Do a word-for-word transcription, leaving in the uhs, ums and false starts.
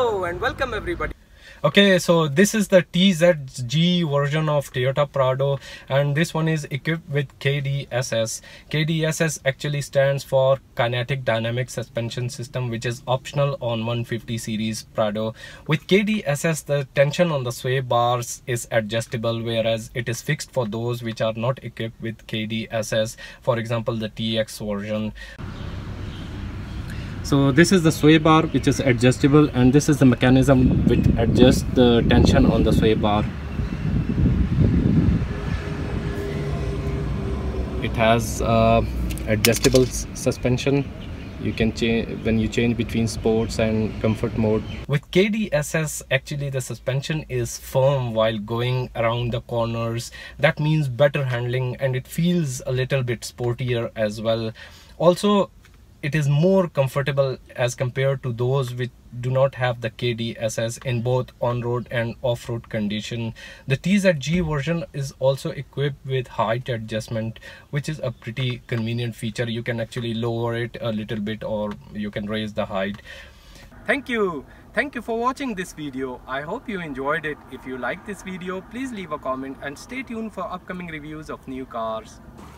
Hello and welcome everybody. Okay, so this is the T Z G version of Toyota Prado, and this one is equipped with K D S S. K D S S actually stands for Kinetic Dynamic Suspension System, which is optional on one fifty series Prado. With K D S S, the tension on the sway bars is adjustable, whereas it is fixed for those which are not equipped with K D S S, for example the T X version. So this is the sway bar, which is adjustable, and this is the mechanism which adjusts the tension on the sway bar. It has uh, adjustable suspension. You can change when you change between sports and comfort mode. With K D S S, actually the suspension is firm while going around the corners. That means better handling, and it feels a little bit sportier as well. Also, it is more comfortable as compared to those which do not have the K D S S in both on-road and off-road condition. The T Z G version is also equipped with height adjustment, which is a pretty convenient feature. You can actually lower it a little bit, or you can raise the height. Thank you. Thank you for watching this video. I hope you enjoyed it. If you like this video, please leave a comment and stay tuned for upcoming reviews of new cars.